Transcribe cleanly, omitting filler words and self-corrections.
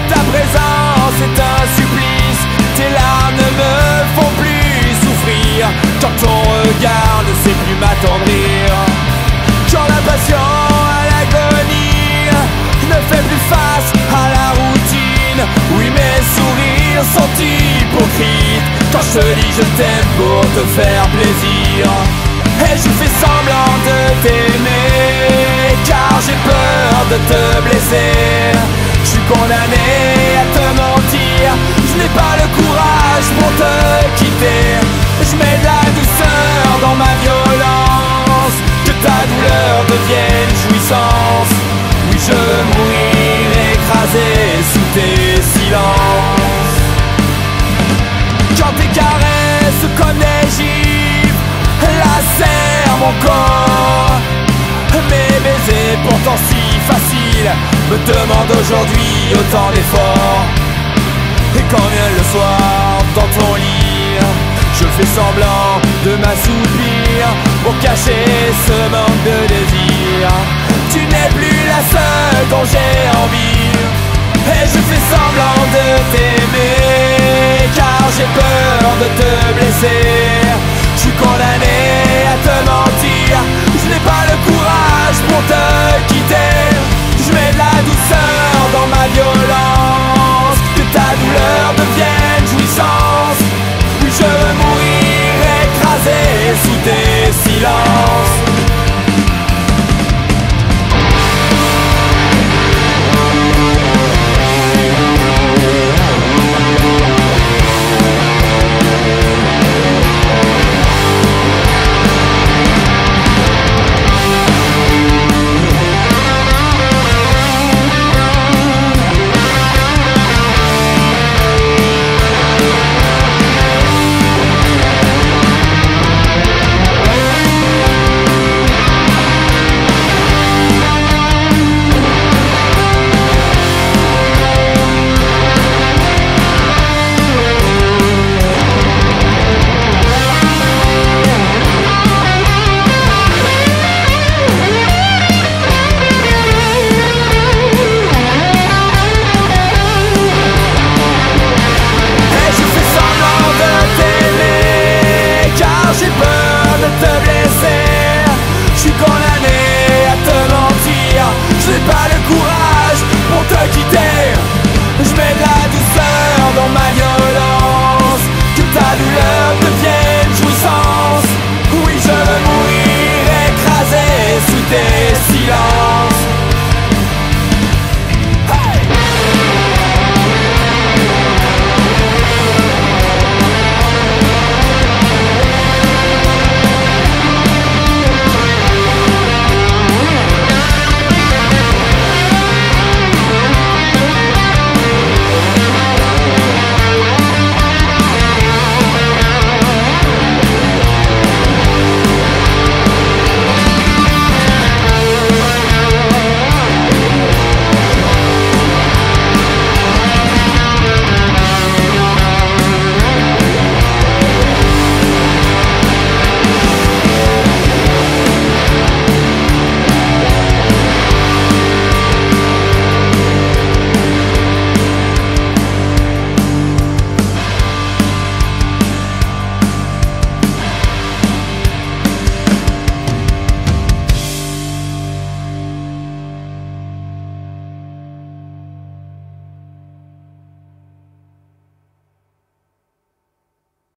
Ta présence est un supplice, tes larmes ne me font plus souffrir. Quand ton regard ne sait plus m'attendrir, quand la passion à l'agonie ne fait plus face à la routine. Oui, mes sourires sont hypocrites quand je te dis je t'aime pour te faire plaisir. Et je fais semblant de t'aimer car j'ai peur de te blesser. Je suis condamné à te mentir, je n'ai pas le courage pour te quitter. Je mets de la douceur dans ma violence, que ta douleur devienne jouissance. Oui, je veux mourir écrasé sous tes silences. Quand tes caresses comme des gifles lacèrent mon corps, mes baisers pourtant si faciles me demandent aujourd'hui autant d'efforts. Et quand vient le soir dans ton lit, je fais semblant de m'assoupir pour cacher ce manque de désir. Tu n'es plus la seule dont j'ai envie, et je fais semblant de t'aimer car j'ai peur de te blesser. Je suis condamné à te mentir, je n'ai pas le courage pour te quitter. Je mets de la douceur dans ma violence, que ta douleur devienne jouissance. Oui, je veux mourir écrasé sous tes silences.